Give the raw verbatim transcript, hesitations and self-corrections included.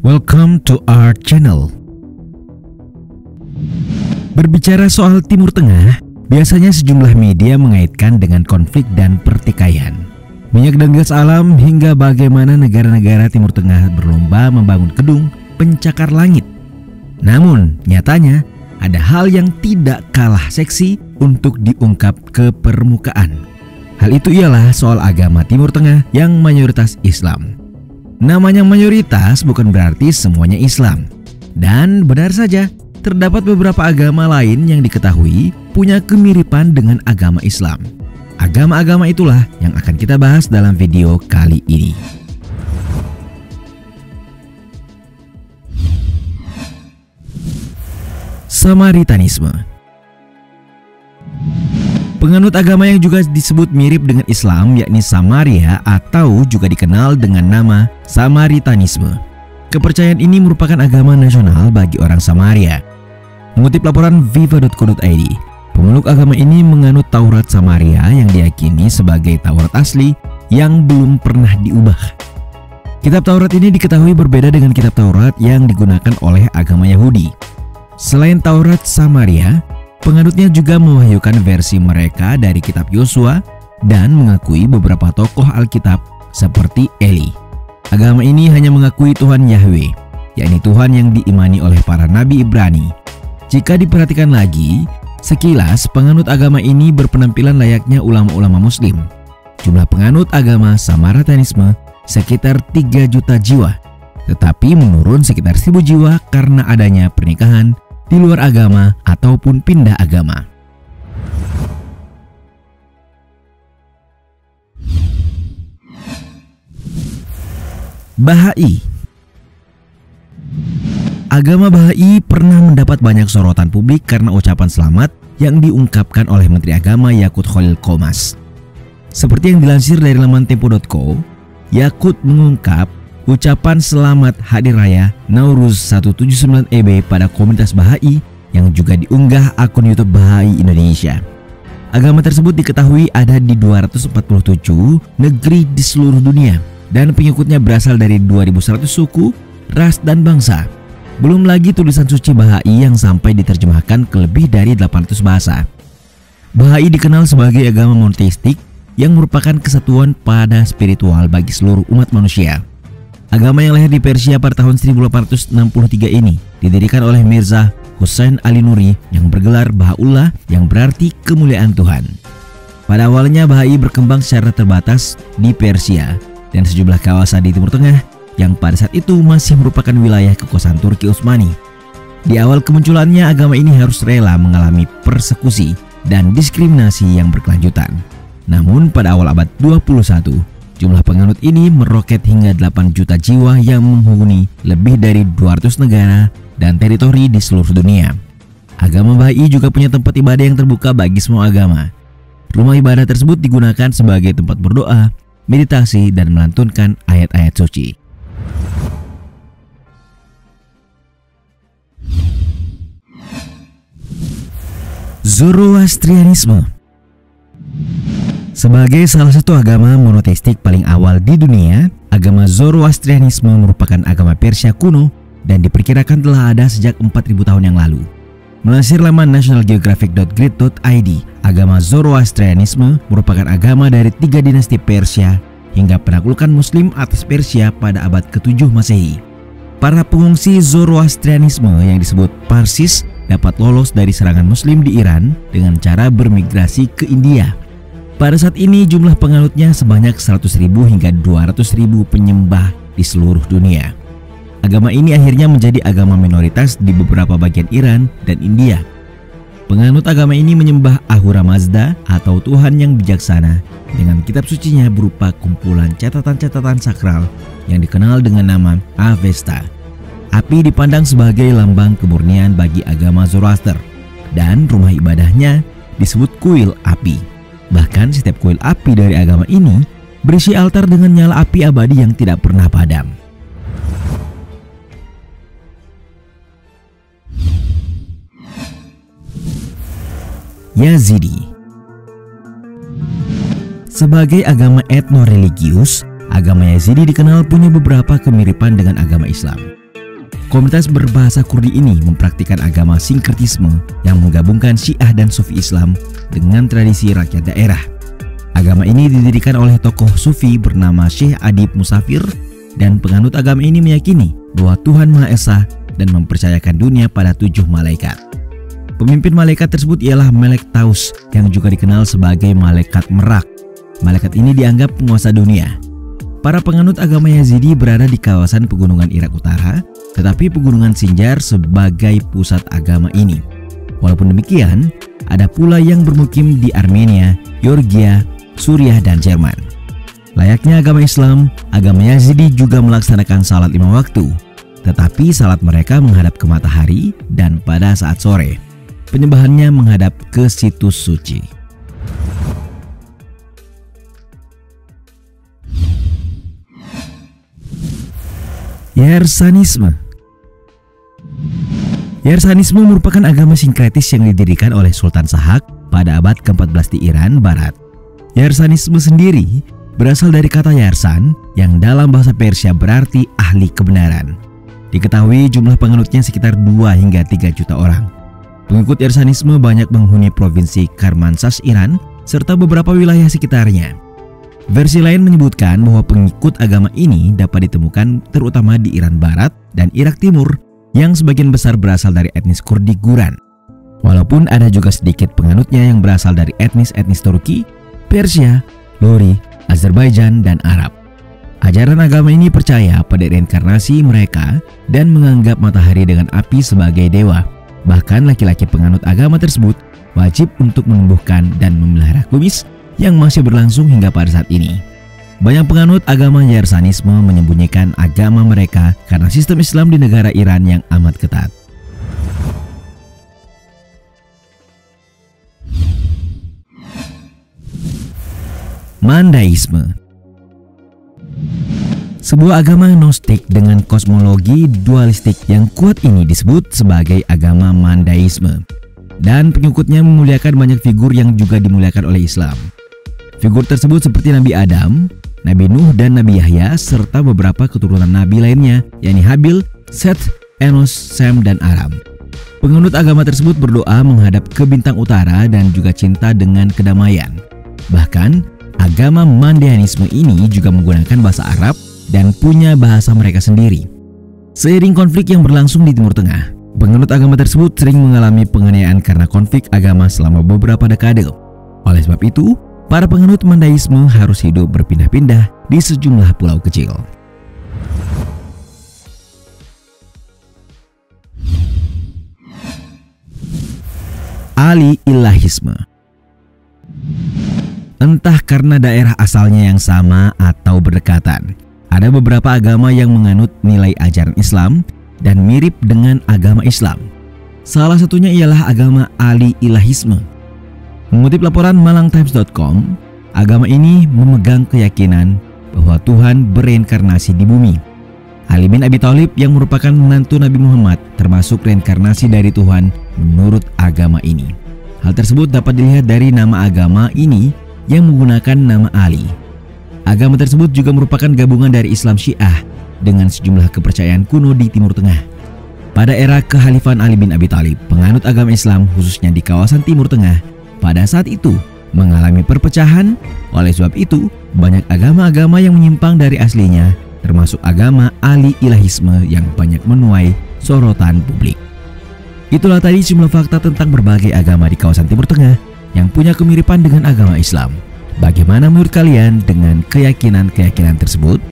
Welcome to our channel. Berbicara soal Timur Tengah, biasanya sejumlah media mengaitkan dengan konflik dan pertikaian, minyak dan gas alam, hingga bagaimana negara-negara Timur Tengah berlomba membangun gedung pencakar langit. Namun, nyatanya ada hal yang tidak kalah seksi untuk diungkap ke permukaan. Hal itu ialah soal agama Timur Tengah yang mayoritas Islam. Namanya mayoritas bukan berarti semuanya Islam. Dan benar saja, terdapat beberapa agama lain yang diketahui punya kemiripan dengan agama Islam. Agama-agama itulah yang akan kita bahas dalam video kali ini. Samaritanisme. Penganut agama yang juga disebut mirip dengan Islam yakni Samaria atau juga dikenal dengan nama Samaritanisme. Kepercayaan ini merupakan agama nasional bagi orang Samaria. Mengutip laporan viva dot co dot i d, pemeluk agama ini menganut Taurat Samaria yang diyakini sebagai Taurat asli yang belum pernah diubah. Kitab Taurat ini diketahui berbeda dengan kitab Taurat yang digunakan oleh agama Yahudi. Selain Taurat Samaria, penganutnya juga mewahyukan versi mereka dari kitab Yosua dan mengakui beberapa tokoh Alkitab seperti Eli. Agama ini hanya mengakui Tuhan Yahweh, yakni Tuhan yang diimani oleh para nabi Ibrani. Jika diperhatikan lagi, sekilas penganut agama ini berpenampilan layaknya ulama-ulama Muslim. Jumlah penganut agama Samaritanisme sekitar tiga juta jiwa, tetapi menurun sekitar seribu jiwa karena adanya pernikahan di luar agama ataupun pindah agama. Bahai. Agama Bahai pernah mendapat banyak sorotan publik karena ucapan selamat yang diungkapkan oleh Menteri Agama Yakut Khalil Qomas. Seperti yang dilansir dari laman tempo dot co, Yakut mengungkap ucapan selamat Hari Raya Nauruz seratus tujuh puluh sembilan E B pada komunitas Bahai yang juga diunggah akun YouTube Bahai Indonesia. Agama tersebut diketahui ada di dua ratus empat puluh tujuh negeri di seluruh dunia dan pengikutnya berasal dari dua ribu seratus suku, ras, dan bangsa. Belum lagi tulisan suci Bahai yang sampai diterjemahkan ke lebih dari delapan ratus bahasa. Bahai dikenal sebagai agama monoteistik yang merupakan kesatuan pada spiritual bagi seluruh umat manusia. Agama yang lahir di Persia pada tahun seribu delapan ratus enam puluh tiga ini didirikan oleh Mirza Hussein Ali Nuri yang bergelar Baha'u'llah yang berarti kemuliaan Tuhan. Pada awalnya Bahai berkembang secara terbatas di Persia dan sejumlah kawasan di Timur Tengah yang pada saat itu masih merupakan wilayah kekuasaan Turki Utsmani. Di awal kemunculannya agama ini harus rela mengalami persekusi dan diskriminasi yang berkelanjutan. Namun pada awal abad dua puluh satu, jumlah penganut ini meroket hingga delapan juta jiwa yang menghuni lebih dari dua ratus negara dan teritori di seluruh dunia. Agama Bahai juga punya tempat ibadah yang terbuka bagi semua agama. Rumah ibadah tersebut digunakan sebagai tempat berdoa, meditasi, dan melantunkan ayat-ayat suci. Zoroastrianisme. Sebagai salah satu agama monoteistik paling awal di dunia, agama Zoroastrianisme merupakan agama Persia kuno dan diperkirakan telah ada sejak empat ribu tahun yang lalu. Melansir laman national geographic dot grid dot i d, agama Zoroastrianisme merupakan agama dari tiga dinasti Persia hingga penaklukan Muslim atas Persia pada abad ketujuh Masehi. Para pengungsi Zoroastrianisme yang disebut Parsis dapat lolos dari serangan Muslim di Iran dengan cara bermigrasi ke India. Pada saat ini jumlah penganutnya sebanyak seratus ribu hingga dua ratus ribu penyembah di seluruh dunia. Agama ini akhirnya menjadi agama minoritas di beberapa bagian Iran dan India. Penganut agama ini menyembah Ahura Mazda atau Tuhan yang bijaksana dengan kitab sucinya berupa kumpulan catatan-catatan sakral yang dikenal dengan nama Avesta. Api dipandang sebagai lambang kemurnian bagi agama Zoroaster dan rumah ibadahnya disebut kuil api. Bahkan setiap kuil api dari agama ini berisi altar dengan nyala api abadi yang tidak pernah padam. Yazidi. Sebagai agama etno-religius, agama Yazidi dikenal punya beberapa kemiripan dengan agama Islam. Komunitas berbahasa Kurdi ini mempraktikkan agama sinkretisme yang menggabungkan Syiah dan Sufi Islam dengan tradisi rakyat daerah. Agama ini didirikan oleh tokoh Sufi bernama Syekh Adib Musafir, dan penganut agama ini meyakini bahwa Tuhan Maha Esa dan mempercayakan dunia pada tujuh malaikat. Pemimpin malaikat tersebut ialah Melek Taus yang juga dikenal sebagai Malaikat Merak. Malaikat ini dianggap penguasa dunia. Para penganut agama Yazidi berada di kawasan pegunungan Irak Utara, tetapi pegunungan Sinjar sebagai pusat agama ini. Walaupun demikian, ada pula yang bermukim di Armenia, Georgia, Suriah, dan Jerman. Layaknya agama Islam, agama Yazidi juga melaksanakan salat lima waktu, tetapi salat mereka menghadap ke matahari dan pada saat sore, penyembahannya menghadap ke situs suci. Yersanisme. Yersanisme merupakan agama sinkretis yang didirikan oleh Sultan Sahak pada abad keempat belas di Iran Barat. Yersanisme sendiri berasal dari kata Yersan yang dalam bahasa Persia berarti ahli kebenaran. Diketahui jumlah penganutnya sekitar dua hingga tiga juta orang. Pengikut Yersanisme banyak menghuni provinsi Karmansas Iran serta beberapa wilayah sekitarnya. Versi lain menyebutkan bahwa pengikut agama ini dapat ditemukan terutama di Iran Barat dan Irak Timur yang sebagian besar berasal dari etnis Kurdi Guran. Walaupun ada juga sedikit penganutnya yang berasal dari etnis-etnis Turki, Persia, Lori, Azerbaijan, dan Arab. Ajaran agama ini percaya pada reinkarnasi mereka dan menganggap matahari dengan api sebagai dewa. Bahkan laki-laki penganut agama tersebut wajib untuk menumbuhkan dan memelihara kumis yang masih berlangsung hingga pada saat ini. Banyak penganut agama Yersanisme menyembunyikan agama mereka karena sistem Islam di negara Iran yang amat ketat. Mandaisme. Sebuah agama gnostik dengan kosmologi dualistik yang kuat ini disebut sebagai agama Mandaisme. Dan pengikutnya memuliakan banyak figur yang juga dimuliakan oleh Islam. Figur tersebut seperti Nabi Adam, Nabi Nuh, dan Nabi Yahya, serta beberapa keturunan Nabi lainnya, yakni Habil, Seth, Enos, Sem, dan Aram. Penganut agama tersebut berdoa menghadap ke bintang utara dan juga cinta dengan kedamaian. Bahkan, agama Mandaeanisme ini juga menggunakan bahasa Arab dan punya bahasa mereka sendiri. Seiring konflik yang berlangsung di Timur Tengah, penganut agama tersebut sering mengalami penganiayaan karena konflik agama selama beberapa dekade. Oleh sebab itu, para penganut Mandaisme harus hidup berpindah-pindah di sejumlah pulau kecil. Ali-ilahisme. Entah karena daerah asalnya yang sama atau berdekatan, ada beberapa agama yang menganut nilai ajaran Islam dan mirip dengan agama Islam. Salah satunya ialah agama Ali-ilahisme. Mengutip laporan malang times dot com, agama ini memegang keyakinan bahwa Tuhan bereinkarnasi di bumi. Ali bin Abi Thalib yang merupakan menantu Nabi Muhammad termasuk reinkarnasi dari Tuhan menurut agama ini. Hal tersebut dapat dilihat dari nama agama ini yang menggunakan nama Ali. Agama tersebut juga merupakan gabungan dari Islam Syiah dengan sejumlah kepercayaan kuno di Timur Tengah. Pada era kehalifan Ali bin Abi Thalib, penganut agama Islam khususnya di kawasan Timur Tengah pada saat itu mengalami perpecahan. Oleh sebab itu, banyak agama-agama yang menyimpang dari aslinya, termasuk agama Ali-ilahisme yang banyak menuai sorotan publik. Itulah tadi sejumlah fakta tentang berbagai agama di kawasan Timur Tengah yang punya kemiripan dengan agama Islam. Bagaimana menurut kalian dengan keyakinan-keyakinan tersebut?